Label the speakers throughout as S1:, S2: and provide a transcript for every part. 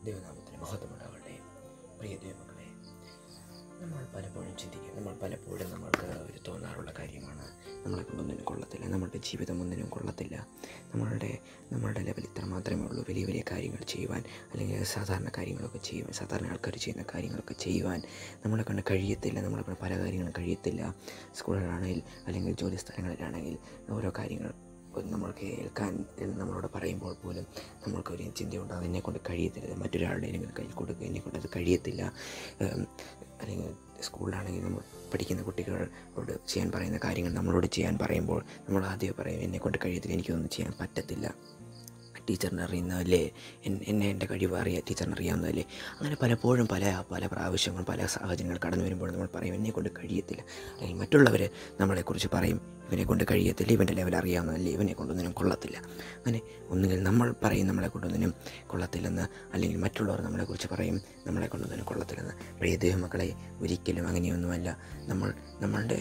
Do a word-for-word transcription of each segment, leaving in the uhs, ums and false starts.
S1: ദൈവനാമത്തിന് മഹത്വമുണ്ടാകട്ടെ. പ്രിയ ദൈവമക്കളെ, നമ്മൾ പലപ്പോഴും ചിന്തിക്കും, നമ്മൾ പലപ്പോഴും നമ്മൾക്ക് ഒരു തോന്നാറുള്ള കാര്യമാണ്, നമ്മളെ കൊണ്ടൊന്നിനും കൊള്ളത്തില്ല, നമ്മളുടെ ജീവിതം ഒന്നിനും കൊള്ളത്തില്ല, നമ്മളുടെ നമ്മളുടെ ലെവൽ ഇത്ര മാത്രമേ ഉള്ളൂ, വലിയ വലിയ കാര്യങ്ങൾ ചെയ്യുവാൻ, അല്ലെങ്കിൽ സാധാരണ കാര്യങ്ങളൊക്കെ ചെയ്യുവാൻ, സാധാരണ ആൾക്കാർ ചെയ്യുന്ന കാര്യങ്ങളൊക്കെ ചെയ്യുവാൻ നമ്മളെ കൊണ്ട് കഴിയത്തില്ല, നമ്മളെ കൊണ്ട് പല കാര്യങ്ങളും കഴിയത്തില്ല. സ്കൂളുകളാണെങ്കിൽ അല്ലെങ്കിൽ ജോലി സ്ഥലങ്ങളിലാണെങ്കിൽ ഓരോ കാര്യങ്ങൾ നമ്മൾ കേൾക്കാൻ നമ്മളോട് പറയുമ്പോൾ പോലും നമ്മൾക്കൊരു ചിന്തയുണ്ട്, അതെന്നെ കൊണ്ട് കഴിയത്തില്ല, മറ്റൊരാളുടെ കയ്യിൽ കൊടുക്കുക, എന്നെ കൊണ്ട് അത് കഴിയത്തില്ല. അല്ലെങ്കിൽ സ്കൂളിലാണെങ്കിൽ നമ്മൾ പഠിക്കുന്ന കുട്ടികളോട് ചെയ്യാൻ പറയുന്ന കാര്യങ്ങൾ നമ്മളോട് ചെയ്യാൻ പറയുമ്പോൾ നമ്മൾ ആദ്യം പറയും, എന്നെ കൊണ്ട് കഴിയത്തില്ല, എനിക്കൊന്നും ചെയ്യാൻ പറ്റത്തില്ല, ടീച്ചറിന് അറിയുന്നതല്ലേ, എന്നെ എൻ്റെ കഴിവ് അറിയാം, ടീച്ചറിന് അറിയാവുന്നതല്ലേ. അങ്ങനെ പലപ്പോഴും പല പല പ്രാവശ്യങ്ങൾ പല സാഹചര്യങ്ങൾ കടന്നു വരുമ്പോൾ നമ്മൾ പറയും, എന്നെ കൊണ്ട് കഴിയത്തില്ല. അല്ലെങ്കിൽ മറ്റുള്ളവർ നമ്മളെക്കുറിച്ച് പറയും, ഇവനെ കൊണ്ട് കഴിയത്തില്ല, ഇവൻ്റെ ലെവൽ അറിയാവുന്നതല്ലേ, ഇവനെ കൊണ്ടൊന്നിനും കൊള്ളത്തില്ല. അങ്ങനെ ഒന്നുകിൽ നമ്മൾ പറയും നമ്മളെ കൊണ്ടൊന്നിനും കൊള്ളത്തില്ലെന്ന്, അല്ലെങ്കിൽ മറ്റുള്ളവർ നമ്മളെക്കുറിച്ച് പറയും നമ്മളെ കൊണ്ടൊന്നിനും കൊള്ളത്തില്ലെന്ന്. പ്രിയ ദൈവമക്കളെ, ഒരിക്കലും അങ്ങനെയൊന്നുമല്ല. നമ്മൾ നമ്മളുടെ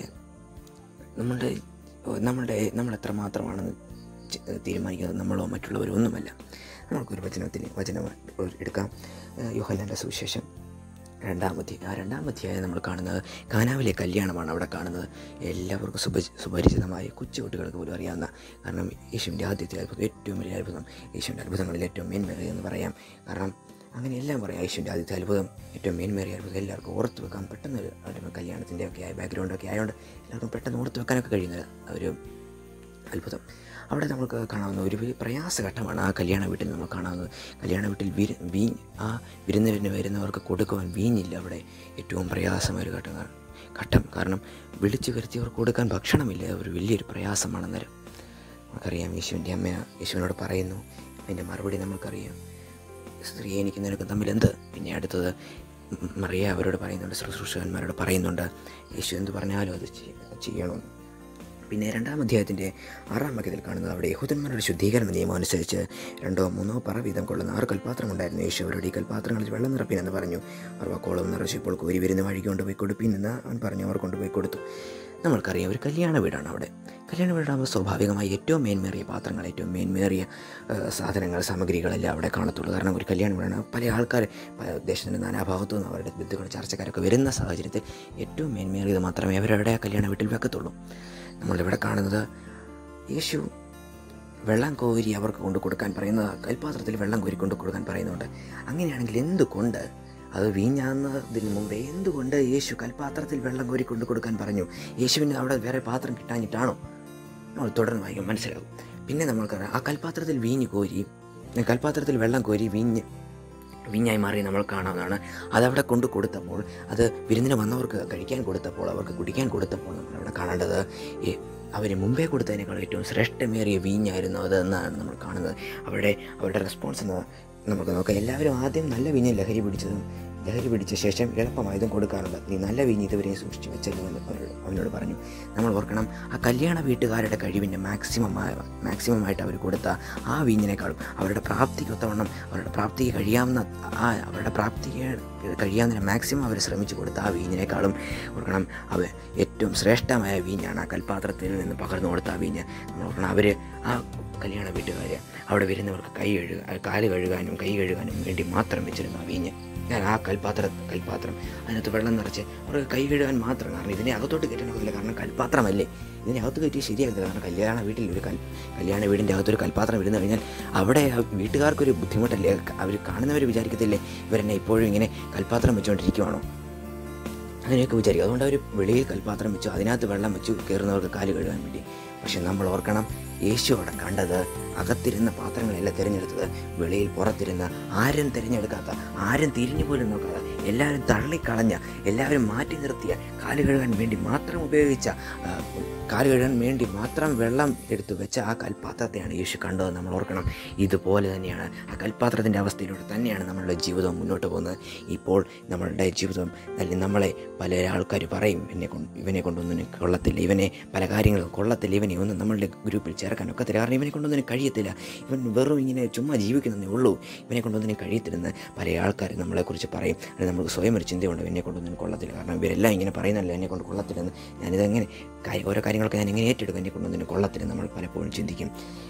S1: നമ്മളുടെ നമ്മളുടെ നമ്മൾ എത്രമാത്രമാണെന്ന് തീരുമാനിക്കുന്നത് നമ്മളോ മറ്റുള്ളവരോ ഒന്നുമല്ല. നമ്മൾക്കൊരു വചനത്തിന് വചനം എടുക്കാം. യോഹന്നാൻ്റെ സുവിശേഷം രണ്ടാമത്തെ ആ രണ്ടാമത്തെയായി നമ്മൾ കാണുന്നത് കാനാവിലെ കല്യാണമാണ്. അവിടെ കാണുന്നത് എല്ലാവർക്കും സുപ സുപരിചിതമായ കൊച്ചുകുട്ടികൾക്ക് പോലും അറിയാവുന്ന, കാരണം യേശുവിൻ്റെ ആദ്യത്തെ അത്ഭുതം, ഏറ്റവും വലിയ അത്ഭുതം, യേശുവിൻ്റെ അത്ഭുതങ്ങളിൽ ഏറ്റവും മേന്മേറിയെന്ന് പറയാം. കാരണം അങ്ങനെ എല്ലാം പറയാം. യേശുവിൻ്റെ ആദ്യത്തെ അത്ഭുതം, ഏറ്റവും മേന്മേറിയ അത്ഭുതം, എല്ലാവർക്കും ഓർത്ത് വെക്കാൻ പെട്ടെന്ന് ഒരു കല്യാണത്തിൻ്റെ ഒക്കെ ആയ ബാക്ക്ഗ്രൗണ്ടൊക്കെ ആയതുകൊണ്ട് എല്ലാവർക്കും പെട്ടെന്ന് ഓർത്ത് വെക്കാനൊക്കെ കഴിയുന്ന ഒരു അത്ഭുതം. അവിടെ നമുക്ക് കാണാവുന്ന ഒരു വലിയ പ്രയാസഘട്ടമാണ് ആ കല്യാണ വീട്ടിൽ നമ്മൾ കാണാവുന്നത്. കല്യാണ വീട്ടിൽ വിരു വീ ആ വിരുന്നിന് വരുന്നവർക്ക് കൊടുക്കുവാൻ വീഞ്ഞില്ല. അവിടെ ഏറ്റവും പ്രയാസമായ ഒരു ഘട്ടം ഘട്ടം കാരണം വിളിച്ചു വരുത്തിയവർക്ക് കൊടുക്കാൻ ഭക്ഷണമില്ല. ഒരു വലിയൊരു പ്രയാസമാണെന്നേരം നമുക്കറിയാം. യേശുവിൻ്റെ അമ്മ യേശുവിനോട് പറയുന്നു, അതിൻ്റെ മറുപടി നമ്മൾക്കറിയാം, സ്ത്രീ എനിക്ക് നിനക്ക് തമ്മിൽ എന്ത്. പിന്നെ അടുത്തത് മറിയ അവരോട് പറയുന്നുണ്ട്, ശുശ്രൂഷകന്മാരോട് പറയുന്നുണ്ട്, യേശു എന്ത് പറഞ്ഞാലും അത് ചെയ്യണമെന്ന്. പിന്നെ രണ്ടാം അധ്യായത്തിൻ്റെ ആറാം വാക്യത്തിൽ കാണുന്നത്, അവിടെ യഹൂദന്മാരുടെ ശുദ്ധീകരണ നിയമം അനുസരിച്ച് രണ്ടോ മൂന്നോ പറ വീതം കൊള്ളുന്ന ആറ് കൽപ്പാത്രം ഉണ്ടായിരുന്നു. യേശു അവരുടെ ഈ കൽപ്പാത്രങ്ങളിൽ വെള്ളം നിറപ്പിനെന്ന് പറഞ്ഞു. അവർ വക്കോളം നിറച്ചപ്പോൾ കോരി വരുന്ന വഴി കൊണ്ടുപോയി കൊടുപ്പിനെന്ന് അവൻ പറഞ്ഞു. അവർ കൊണ്ടുപോയി കൊടുത്തു. നമ്മൾക്കറിയാം, ഒരു കല്യാണ വീടാണ് അവിടെ. കല്യാണ വീടാകുമ്പോൾ സ്വാഭാവികമായി ഏറ്റവും മേന്മേറിയ പാത്രങ്ങൾ, ഏറ്റവും മേന്മേറിയ സാധനങ്ങൾ, സാമഗ്രികളെല്ലാം അവിടെ കാണത്തുള്ളൂ. കാരണം ഒരു കല്യാണ വീടാണ്. പല ആൾക്കാർ ദേശത്തിൻ്റെ നാനാഭാഗത്തു നിന്ന് അവരുടെ ബന്ധുക്കൾ, ചർച്ചക്കാരൊക്കെ വരുന്ന സാഹചര്യത്തിൽ ഏറ്റവും മേന്മേറിയത് മാത്രമേ അവരവിടെ ആ കല്യാണ വീട്ടിൽ വെക്കത്തുള്ളൂ. നമ്മളിവിടെ കാണുന്നത്, യേശു വെള്ളം കോരി അവർക്ക് കൊണ്ട് കൊടുക്കാൻ പറയുന്നത്, കൽപ്പാത്രത്തിൽ വെള്ളം കോരി കൊണ്ട് കൊടുക്കാൻ പറയുന്നുണ്ട്. അങ്ങനെയാണെങ്കിൽ എന്തുകൊണ്ട്, അത് വീഞ്ഞാകുന്നതിന് മുമ്പേ എന്തുകൊണ്ട് യേശു കൽപ്പാത്രത്തിൽ വെള്ളം കോരി കൊണ്ട് കൊടുക്കാൻ പറഞ്ഞു? യേശുവിന് അവിടെ വേറെ പാത്രം കിട്ടാഞ്ഞിട്ടാണോ? നമ്മൾ തുടർന്ന് വായിക്കും, മനസ്സിലാകും. പിന്നെ നമ്മൾക്കറിയാം, ആ കൽപ്പാത്രത്തിൽ വീഞ്ഞ് കോരി കൽപ്പാത്രത്തിൽ വെള്ളം കോരി വീഞ്ഞ് വീഞ്ഞായി മാറി നമ്മൾ കാണാവുന്നതാണ്. അതവിടെ കൊണ്ട് കൊടുത്തപ്പോൾ, അത് വിരുന്നിന് വന്നവർക്ക് കഴിക്കാൻ കൊടുത്തപ്പോൾ, അവർക്ക് കുടിക്കാൻ കൊടുത്തപ്പോൾ നമ്മളവിടെ കാണേണ്ടത് അവർ മുമ്പേ കൊടുത്തതിനേക്കാൾ ഏറ്റവും ശ്രേഷ്ഠമേറിയ വീഞ്ഞായിരുന്നു അത് എന്നാണ് നമ്മൾ കാണുന്നത്. അവിടെ അവരുടെ റെസ്പോൺസ് എന്ന് നമുക്ക് നോക്കാം. എല്ലാവരും ആദ്യം നല്ല വീഞ്ഞ് ലഹരി പിടിച്ചതും ലഹരി പിടിച്ച ശേഷം എളുപ്പമായതും കൊടുക്കാറുണ്ട്. നീ നല്ല വീഞ്ഞ് ഇതുവരെ സൂക്ഷിച്ച് വെച്ചല്ലോ എന്ന് അവരോട് അവനോട് പറഞ്ഞു. നമ്മൾ ഓർക്കണം, ആ കല്യാണ വീട്ടുകാരുടെ കഴിവിൻ്റെ മാക്സിമമായ മാക്സിമമായിട്ട് അവർ കൊടുത്ത ആ വീഞ്ഞിനേക്കാളും അവരുടെ പ്രാപ്തിക്കൊത്തവണ്ണം, അവരുടെ പ്രാപ്തിക്ക് കഴിയാവുന്ന ആ അവരുടെ പ്രാപ്തിക്ക് കഴിയാവുന്ന മാക്സിമം അവർ ശ്രമിച്ചു കൊടുത്ത ആ വീഞ്ഞിനേക്കാളും ഓർക്കണം, അവ ഏറ്റവും ശ്രേഷ്ഠമായ വീഞ്ഞാണ് ആ കൽപ്പാത്രത്തിൽ നിന്ന് പകർന്നു കൊടുത്ത ആ വീഞ്ഞ്. നമ്മൾ ഓർക്കണം, അവർ ആ കല്യാണ വീട്ടുകാർ അവിടെ വരുന്നവർക്ക് കൈ കഴുകാൻ കാല് കഴുകാനും കൈ കഴുകാനും വേണ്ടി മാത്രം വെച്ചിരുന്നു ആ വീഞ്ഞ്. ഞാൻ ആ കൽപ്പാത്ര കൽപ്പാത്രം അതിനകത്ത് വെള്ളം നിറച്ച് അവർക്ക് കൈ കഴുകാൻ മാത്രം. കാരണം ഇതിനെ അകത്തോട്ട് കയറ്റാനൊക്കില്ല, കാരണം കൽപ്പാത്രമല്ലേ, ഇതിനെ അകത്ത് കയറ്റി ശരിയാകത്തില്ല. കാരണം കല്യാണ വീട്ടിൽ ഒരു കൽ കല്യാണ വീടിൻ്റെ അകത്തൊരു കൽപ്പാത്രം ഇരുന്ന് കഴിഞ്ഞാൽ അവിടെ വീട്ടുകാർക്കൊരു ബുദ്ധിമുട്ടല്ലേ. അവർ കാണുന്നവർ വിചാരിക്കത്തില്ലേ, ഇവരെന്നെ ഇപ്പോഴും ഇങ്ങനെ കൽപ്പാത്രം വെച്ചുകൊണ്ടിരിക്കുവാണോ, അങ്ങനെയൊക്കെ വിചാരിക്കും. അതുകൊണ്ട് അവർ വെളിയിൽ കൽപ്പാത്രം വെച്ചു, അതിനകത്ത് വെള്ളം വെച്ചു കയറുന്നവർക്ക് കാല് കഴുകാൻ വേണ്ടി. പക്ഷെ നമ്മൾ ഓർക്കണം, യേശു അവിടെ കണ്ടത് അകത്തിരുന്ന പാത്രങ്ങളെല്ലാം തിരഞ്ഞെടുത്തത് വെളിയിൽ പുറത്തിരുന്ന, ആരും തിരഞ്ഞെടുക്കാത്ത, ആരും തിരിഞ്ഞു പോലും നോക്കാതെ, എല്ലാവരും തള്ളിക്കളഞ്ഞ, എല്ലാവരും മാറ്റി നിർത്തിയ, കാല് കഴുകാൻ വേണ്ടി മാത്രം ഉപയോഗിച്ച, കാല് കഴുകാൻ വേണ്ടി മാത്രം വെള്ളം എടുത്തു വെച്ച ആ കൽപ്പാത്രത്തെയാണ് യേശു കണ്ടത്. നമ്മൾ ഓർക്കണം, ഇതുപോലെ തന്നെയാണ് ആ കൽപ്പാത്രത്തിൻ്റെ അവസ്ഥയിലൂടെ തന്നെയാണ് നമ്മളുടെ ജീവിതം മുന്നോട്ട് പോകുന്നത്. ഇപ്പോൾ നമ്മളുടെ ജീവിതം അല്ലെങ്കിൽ നമ്മളെ പല ആൾക്കാർ പറയും, എന്നെ കൊണ്ട് ഇവനെ കൊണ്ടൊന്നിനും കൊള്ളത്തില്ല, ഇവനെ പല കാര്യങ്ങളും കൊള്ളത്തില്ല, ഇവനെ ഒന്നും നമ്മളുടെ ഗ്രൂപ്പിൽ ചേർക്കാൻ ഒക്കത്തില്ല, കാരണം ഇവനെ കൊണ്ടൊന്നിനും കഴിയത്തില്ല, ഇവൻ വെറും ഇങ്ങനെ ചുമ്മാ ജീവിക്കുന്നതേ ഉള്ളൂ, ഇവനെ കൊണ്ടൊന്നിനും കഴിയത്തില്ലെന്ന് പല ആൾക്കാർ നമ്മളെക്കുറിച്ച് പറയും. അല്ലെങ്കിൽ നമുക്ക് സ്വയം ഒരു ചിന്തയുണ്ട്, എന്നെ കൊണ്ടൊന്നിനും കൊള്ളത്തില്ല, കാരണം ഇവരെല്ലാം ഇങ്ങനെ പറയുന്നല്ലോ എന്നെ കൊണ്ട് കൊള്ളത്തില്ലെന്ന്, ഞാനിതെങ്ങനെ ഓരോ കാര്യങ്ങളൊക്കെ ഞാൻ എങ്ങനെ ഏറ്റെടുക്കും, എന്നെ കൊണ്ടൊന്നിനും കൊള്ളത്തില്ലെന്ന് നമ്മൾ പലപ്പോഴും ചിന്തിക്കും.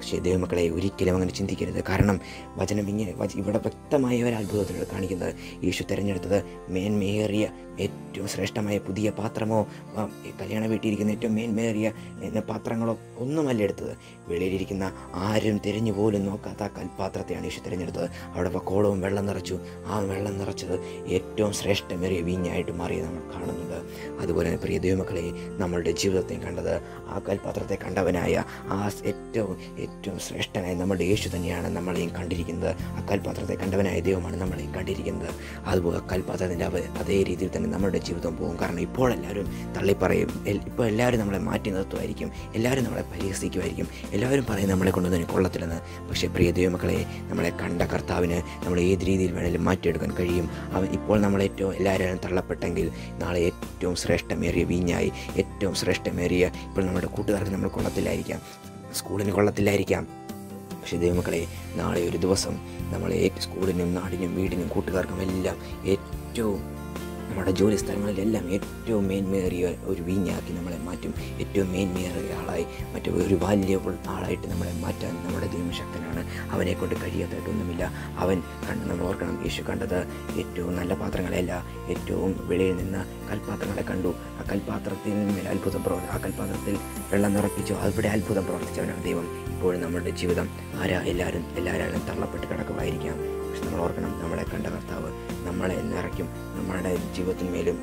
S1: പക്ഷേ ദൈവമക്കളെ ഒരിക്കലും അങ്ങനെ ചിന്തിക്കരുത്. കാരണം വചനം ഇങ്ങനെ ഇവിടെ വ്യക്തമായ ഒരു അത്ഭുതത്തിലൂടെ കാണിക്കുന്നത് യേശു തിരഞ്ഞെടുത്തത് മേന്മയേറിയ ഏറ്റവും ശ്രേഷ്ഠമായ പുതിയ പാത്രമോ കല്യാണ വീട്ടിലിരിക്കുന്ന ഏറ്റവും മേന്മയേറിയ പാത്രങ്ങളോ ഒന്നുമല്ല എടുത്തത്. വെളിയിലിരിക്കുന്ന ആരും തിരഞ്ഞു പോലും നോക്കാത്ത ആ കൽപ്പാത്രത്തെയാണ് യേശു തിരഞ്ഞെടുത്തത്. അവിടെ വക്കോളവും വെള്ളം നിറച്ചു. ആ വെള്ളം നിറച്ചത് ഏറ്റവും ശ്രേഷ്ഠമേറിയ വീഞ്ഞായിട്ട് മാറി നമ്മൾ കാണുന്നുണ്ട്. അതുപോലെ തന്നെ പ്രിയ ദൈവമക്കളെ, നമ്മളുടെ ജീവിതത്തെ കണ്ടത് ആ കൽപ്പാത്രത്തെ കണ്ടവനായ ആ ഏറ്റവും ഏറ്റവും ശ്രേഷ്ഠനായ നമ്മുടെ യേശു തന്നെയാണ് നമ്മളെയും കണ്ടിരിക്കുന്നത്. ആ കൽപ്പാത്രത്തെ കണ്ടവനായ ദൈവമാണ് നമ്മളെയും കണ്ടിരിക്കുന്നത്. അതുപോലെ കൽപ്പാത്രത്തിൻ്റെ അതേ രീതിയിൽ തന്നെ നമ്മുടെ ജീവിതം പോകും. കാരണം ഇപ്പോൾ എല്ലാവരും തള്ളിപ്പറയും, ഇപ്പോൾ എല്ലാവരും നമ്മളെ മാറ്റി നിർത്തുമായിരിക്കും, എല്ലാവരും നമ്മളെ പരിഹസിക്കുമായിരിക്കും, എല്ലാവരും പറയും നമ്മളെ കൊണ്ടൊന്നും കൊള്ളത്തില്ലെന്ന്. പക്ഷേ പ്രിയ ദൈവമക്കളെ, നമ്മളെ കണ്ട കർത്താവിന് നമ്മൾ ഏത് രീതിയിൽ വേണമെങ്കിലും മാറ്റിയെടുക്കാൻ കഴിയും. അവൻ ഇപ്പോൾ നമ്മളേറ്റവും എല്ലാവരും തള്ളപ്പെട്ടെങ്കിൽ നാളെ ഏറ്റവും ശ്രേഷ്ഠമേറിയ വീഞ്ഞായി, ഏറ്റവും ശ്രേഷ്ഠമേറിയ ഇപ്പോൾ നമ്മുടെ കൂട്ടുകാർക്ക് നമ്മൾ കൊള്ളത്തില്ലായിരിക്കാം, സ്കൂളിന് കൊള്ളത്തില്ലായിരിക്കാം. പക്ഷേ ദൈവമക്കളെ, നാളെ ഒരു ദിവസം നമ്മളെ സ്കൂളിനും നാടിനും വീടിനും കൂട്ടുകാർക്കും എല്ലാം ഏറ്റവും നമ്മുടെ ജോലി സ്ഥലങ്ങളിലെല്ലാം ഏറ്റവും മേന്മേറിയ ഒരു വീഞ്ഞാക്കി നമ്മളെ മാറ്റും. ഏറ്റവും മേന്മേറിയ ആളായി, മറ്റു ഒരു വാല്യബിൾ ആളായിട്ട് നമ്മളെ മാറ്റാൻ നമ്മുടെ ദൈവശക്തനാണ്. അവനെ കൊണ്ട് കഴിയാത്തായിട്ടൊന്നുമില്ല. അവൻ കണ്ട് നമ്മൾ ഓർക്കണം, യേശു കണ്ടത് ഏറ്റവും നല്ല പാത്രങ്ങളെയല്ല, ഏറ്റവും വെളിയിൽ നിന്ന് കൽപ്പാത്രങ്ങളെ കണ്ടു. ആ കൽപ്പാത്രത്തിൽ മേലെ അത്ഭുതം പ്രവർത്തി ആ കൽപ്പാത്രത്തിൽ വെള്ളം നിറപ്പിച്ചു. അവിടെ അത്ഭുതം പ്രവർത്തിച്ചവനാണ് ദൈവം. ഇപ്പോഴും നമ്മുടെ ജീവിതം ആരാ എല്ലാവരും എല്ലാവരും തള്ളപ്പെട്ട് കിടക്കുമായിരിക്കാം. പക്ഷെ നമ്മൾ ഓർക്കണം, നമ്മളെ കണ്ട കർത്താവ് നമ്മളെ നിറയ്ക്കും. നമ്മുടെ ജീവിതത്തിന്മേലും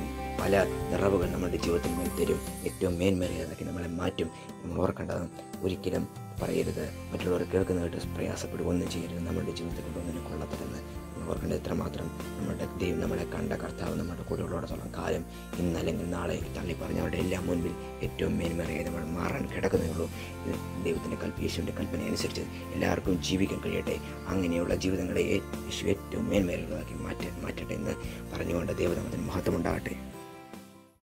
S1: പല നിറവുകൾ നമ്മുടെ ജീവിതത്തിന്മേൽ തരും. ഏറ്റവും മേന്മേറിയതൊക്കെ നമ്മളെ മാറ്റും. നമ്മൾ ഓർക്കേണ്ടത് ഒരിക്കലും പറയരുത്, മറ്റുള്ളവർ കേൾക്കുന്ന കേട്ട് പ്രയാസപ്പെടുക, ഒന്നും ചെയ്യരുത്. നമ്മുടെ ജീവിതത്തെ കൊണ്ടൊന്നിനും കൊള്ളത്തില്ലെന്ന് ഓർക്കേണ്ടത് എത്രമാത്രം നമ്മുടെ ദൈവം നമ്മളെ കണ്ട കർത്താവ് നമ്മുടെ കൂടെ ഉള്ളോടത്തോളം കാലം ഇന്നല്ലെങ്കിൽ നാളെ തള്ളി പറഞ്ഞവരുടെ എല്ലാം മുൻപിൽ ഏറ്റവും മേന്മേറിയ നമ്മൾ മാറാൻ കിടക്കുന്നേ ഉള്ളൂ. ദൈവത്തിൻ്റെ കൽപ്പ യേശുവിൻ്റെ കൽപ്പന അനുസരിച്ച് എല്ലാവർക്കും ജീവിക്കാൻ കഴിയട്ടെ. അങ്ങനെയുള്ള ജീവിതങ്ങളെ യേശു ഏറ്റവും മേന്മേറിയതാക്കി മാറ്റ മാറ്റട്ടെ എന്ന് പറഞ്ഞുകൊണ്ട് ദൈവനാമത്തിന് മഹത്വമുണ്ടാകട്ടെ.